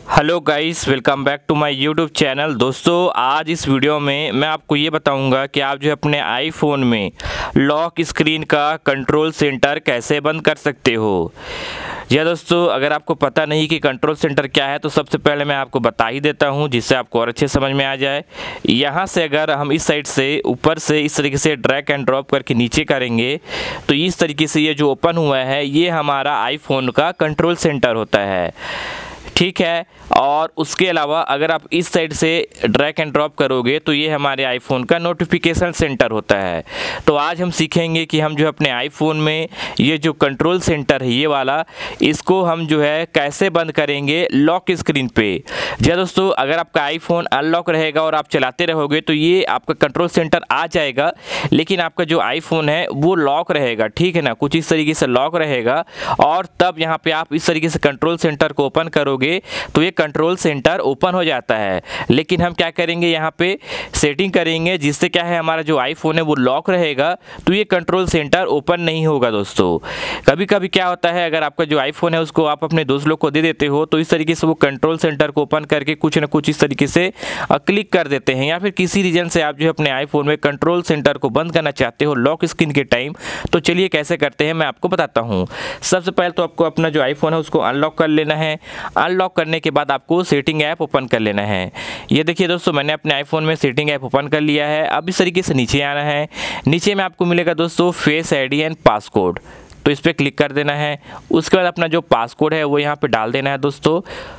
Hello guys, welcome back to my YouTube channel. दोस्तों, आज इस वीडियो में मैं आपको ये बताऊंगा कि आप जो अपने आईफोन में लॉक स्क्रीन का कंट्रोल सेंटर कैसे बंद कर सकते हो। जी दोस्तों, अगर आपको पता नहीं कि कंट्रोल सेंटर क्या है तो सबसे पहले मैं आपको बता ही देता हूं, जिससे आपको और अच्छे समझ में आ जाए। यहाँ से अगर हम इस साइड से ऊपर से इस तरीके से ड्रैग एंड ड्रॉप करके नीचे करेंगे तो इस तरीके से ये जो ओपन हुआ है ये हमारा आईफोन का कंट्रोल सेंटर होता है, ठीक है। और उसके अलावा अगर आप इस साइड से ड्रैग एंड ड्रॉप करोगे तो ये हमारे आईफोन का नोटिफिकेशन सेंटर होता है। तो आज हम सीखेंगे कि हम जो अपने आईफोन में ये जो कंट्रोल सेंटर है ये वाला, इसको हम जो है कैसे बंद करेंगे लॉक स्क्रीन पे। जी दोस्तों, अगर आपका आईफोन अनलॉक रहेगा और आप चलाते रहोगे तो ये आपका कंट्रोल सेंटर आ जाएगा, लेकिन आपका जो आईफोन है वो लॉक रहेगा, ठीक है ना, कुछ इस तरीके से लॉक रहेगा। और तब यहाँ पे आप इस तरीके से कंट्रोल सेंटर को ओपन करोगे तो ये कंट्रोल सेंटर ओपन हो जाता है। लेकिन हम क्या करेंगे, यहाँ पे सेटिंग करेंगे जिससे क्या है हमारा जो आईफोन है वो लॉक रहेगा, तो ये कंट्रोल सेंटर ओपन नहीं होगा। दोस्तों, कभी कभी क्या होता है, अगर आपका जो आईफोन है उसको आप अपने दोस्त लोग को दे देते हो तो इस तरीके से वो कंट्रोल सेंटर को ओपन करके कुछ ना कुछ इस तरीके से क्लिक कर देते हैं, या फिर किसी रीजन से आप जो अपने आईफोन में कंट्रोल सेंटर को बंद करना चाहते हो लॉक स्क्रीन के टाइम। तो चलिए कैसे करते हैं मैं आपको बताता हूँ। सबसे पहले तो आपको अपना जो आईफोन है उसको अनलॉक कर लेना है। अनलॉक करने के बाद आपको सेटिंग ऐप ओपन कर लेना है। ये देखिए दोस्तों, मैंने अपने आईफोन में सेटिंग ऐप ओपन कर लिया है। अब इस तरीके से नीचे आना है। नीचे में आपको मिलेगा दोस्तों फेस आईडी एंड पासकोड, तो इस पर क्लिक कर देना है। उसके बाद अपना जो पासकोड है वो यहाँ पे डाल देना है दोस्तों,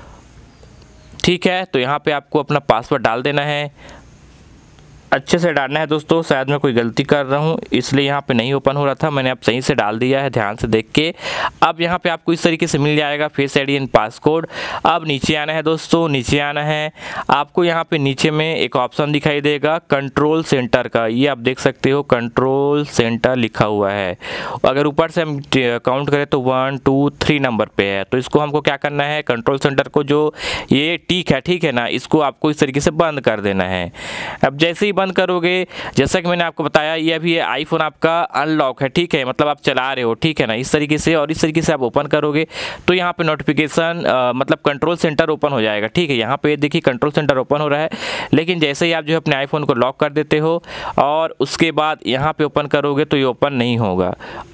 ठीक है। तो यहाँ पे आपको अपना पासवर्ड डाल देना है, अच्छे से डालना है दोस्तों। शायद मैं कोई गलती कर रहा हूँ इसलिए यहाँ पे नहीं ओपन हो रहा था, मैंने अब सही से डाल दिया है, ध्यान से देख के। अब यहाँ पे आपको इस तरीके से मिल जाएगा फेस आईडी एंड पासकोड। अब नीचे आना है दोस्तों, नीचे आना है। आपको यहाँ पे नीचे में एक ऑप्शन दिखाई देगा कंट्रोल सेंटर का, ये आप देख सकते हो कंट्रोल सेंटर लिखा हुआ है। अगर ऊपर से हम काउंट करें तो 1 2 3 नंबर पे है। तो इसको हमको क्या करना है, कंट्रोल सेंटर को जो ये टिक है, ठीक है ना, इसको आपको इस तरीके से बंद कर देना है। अब जैसे ही बंद करोगे, जैसा कि मैंने आपको बताया, ये अभी आईफोन आपका अनलॉक है, ठीक है, मतलब आप चला रहे हो, ठीक है ना, इस तरीके से। और इस तरीके से आप ओपन करोगे तो यहाँ पे नोटिफिकेशन मतलब कंट्रोल सेंटर ओपन हो जाएगा, ठीक है। यहाँ पे देखिए कंट्रोल सेंटर ओपन हो रहा है। लेकिन जैसे ही आप जो अपने आईफोन को लॉक कर देते हो और उसके बाद यहाँ पे ओपन करोगे तो ये ओपन नहीं होगा।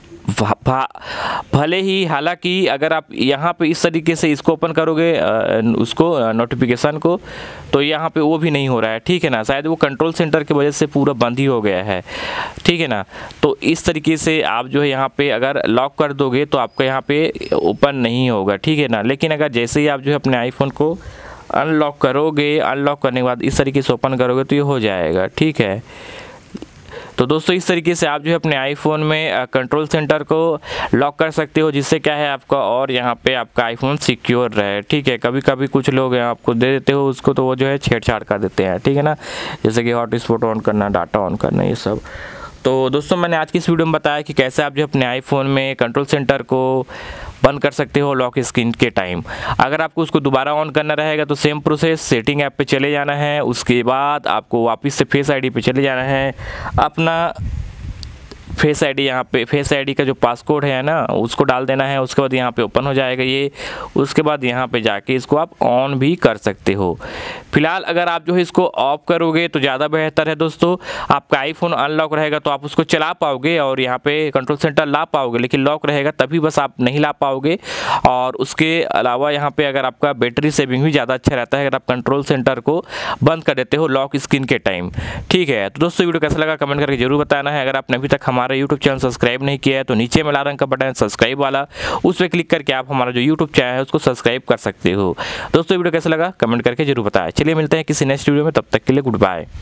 भले ही, हालांकि अगर आप यहाँ पे इस तरीके से इसको ओपन करोगे उसको नोटिफिकेशन को, तो यहाँ पे वो भी नहीं हो रहा है, ठीक है ना। शायद वो कंट्रोल सेंटर की वजह से पूरा बंद ही हो गया है, ठीक है ना। तो इस तरीके से आप जो है यहाँ पे अगर लॉक कर दोगे तो आपका यहाँ पे ओपन नहीं होगा, ठीक है ना। लेकिन अगर जैसे ही आप जो है अपने आईफोन को अनलॉक करोगे, अनलॉक करने के बाद इस तरीके से ओपन करोगे तो ये हो जाएगा, ठीक है। तो दोस्तों, इस तरीके से आप जो है अपने आईफोन में कंट्रोल सेंटर को लॉक कर सकते हो, जिससे क्या है आपका और यहाँ पे आपका आईफोन सिक्योर रहे, ठीक है। कभी कभी कुछ लोग आपको दे देते हो उसको तो वो जो है छेड़छाड़ कर देते हैं, ठीक है ना, जैसे कि हॉटस्पॉट ऑन करना, डाटा ऑन करना, ये सब। तो दोस्तों, मैंने आज की इस वीडियो में बताया कि कैसे आप जो अपने आईफोन में कंट्रोल सेंटर को बंद कर सकते हो लॉक स्क्रीन के टाइम। अगर आपको उसको दोबारा ऑन करना रहेगा तो सेम प्रोसेस, सेटिंग ऐप पे चले जाना है। उसके बाद आपको वापस से फेस आईडी पे चले जाना है। अपना फेस आईडी, यहाँ पे फेस आईडी का जो पासकोड है ना उसको डाल देना है। उसके बाद यहाँ पे ओपन हो जाएगा ये। उसके बाद यहाँ पे जाके इसको आप ऑन भी कर सकते हो। फिलहाल अगर आप जो है इसको ऑफ करोगे तो ज़्यादा बेहतर है दोस्तों। आपका आईफोन अनलॉक रहेगा तो आप उसको चला पाओगे और यहाँ पे कंट्रोल सेंटर ला पाओगे, लेकिन लॉक रहेगा तभी बस आप नहीं ला पाओगे। और उसके अलावा यहाँ पे अगर आपका बैटरी सेविंग भी ज़्यादा अच्छा रहता है अगर आप कंट्रोल सेंटर को बंद कर देते हो लॉक स्क्रीन के टाइम, ठीक है। तो दोस्तों, वीडियो कैसा लगा कमेंट करके जरूर बताना है। अगर आपने अभी तक हमारा यूट्यूब चैनल सब्सक्राइब नहीं किया है तो नीचे में लाल रंग का बटन है सब्सक्राइब वाला, उस पर क्लिक करके आप हमारा जो यूट्यूब चैनल है उसको सब्सक्राइब कर सकते हो। दोस्तों, वीडियो कैसा लगा कमेंट करके जरूर बताएं। चलिए मिलते हैं किसी नेक्स्ट वीडियो में, तब तक के लिए गुड बाय।